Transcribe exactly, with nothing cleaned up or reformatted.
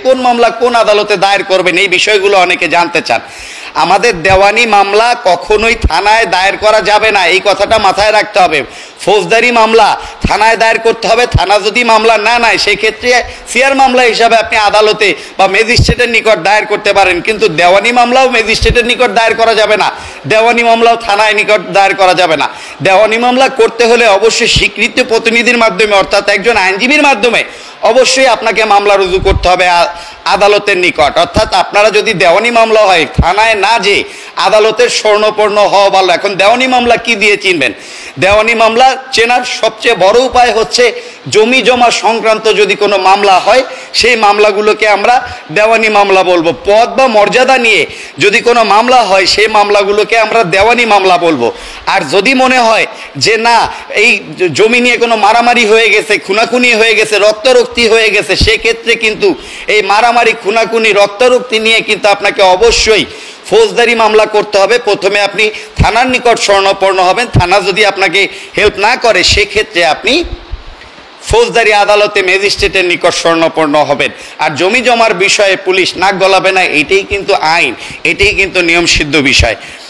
কোন মামলা কোন আদালতে দায়ের করবেন, এই বিষয়গুলো অনেকে জানতে চান। আমাদের দেওয়ানি মামলা কখনোই থানায় দায়ের করা যাবে না, এই কথাটা মাথায় রাখতে হবে। ফৌজদারি মামলা থানায় দায়ের করতে হবে, থানা যদি মামলা না নেয় সেই ক্ষেত্রে সিআর মামলা হিসাবে আপনি আদালতে বা ম্যাজিস্ট্রেটের নিকট দায়ের করতে পারেন, কিন্তু দেওয়ানি মামলাও ম্যাজিস্ট্রেটের নিকট দায়ের করা যাবে না, দেওয়ানি মামলাও থানায় নিকট দায়ের করা যাবে না। দেওয়ানি মামলা করতে হলে অবশ্যই স্বীকৃত প্রতিনিধির মাধ্যমে অর্থাৎ একজন আইনজীবীর মাধ্যমে অবশ্যই আপনাকে মামলা রুজু করতে হবে আদালতের নিকট। অর্থাৎ আপনারা যদি দেওয়ানি মামলা হয় থানায় না যে আদালতের স্বর্ণপর্ণ হওয়া ভালো। এখন দেওয়ানি মামলা কি দিয়ে চিনবেন? দেওয়ানি মামলা চেনার সবচেয়ে বড় উপায় হচ্ছে জমি জমা সংক্রান্ত যদি কোনো মামলা হয় সেই মামলাগুলোকে আমরা দেওয়ানি মামলা বলবো। পদ বা মর্যাদা নিয়ে যদি কোনো মামলা হয় সেই মামলাগুলোকে আমরা দেওয়ানি মামলা বলবো। আর যদি মনে হয় যে না এই জমি নিয়ে কোনো মারামারি হয়ে গেছে, খুনাখুনি হয়ে গেছে, রক্তারক্তি হয়ে গেছে, সেক্ষেত্রে কিন্তু এই মারামারি খুনাখুনি রক্তারক্তি নিয়ে কিন্তু আপনাকে অবশ্যই ফৌজদারি মামলা করতে হবে। প্রথমে আপনি থানার নিকট শরণাপন্ন হবেন, থানা যদি আপনাকে হেল্প না করে সেক্ষেত্রে আপনি ফৌজদারি আদালতে ম্যাজিস্ট্রেটের নিকট শরণাপন্ন হবেন। আর জমি জমার বিষয়ে পুলিশ নাক গলাবে না, এটাই কিন্তু আইন, এটাই কিন্তু নিয়মসিদ্ধ বিষয়।